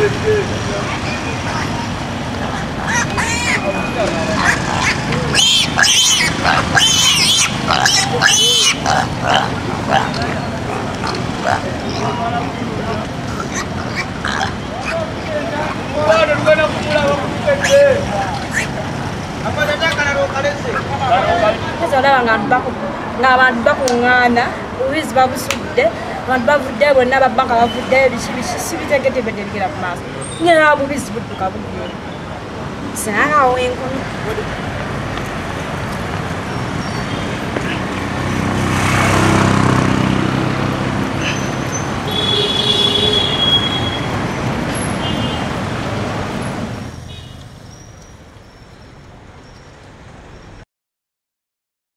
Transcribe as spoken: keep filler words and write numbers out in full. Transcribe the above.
Ngabantu bakungana ubizi babusudde abantu bavudde bonna babbanga bavudde ebiki bitegedde bidde ku maaso nyina bubizi budduka budde saawa enkono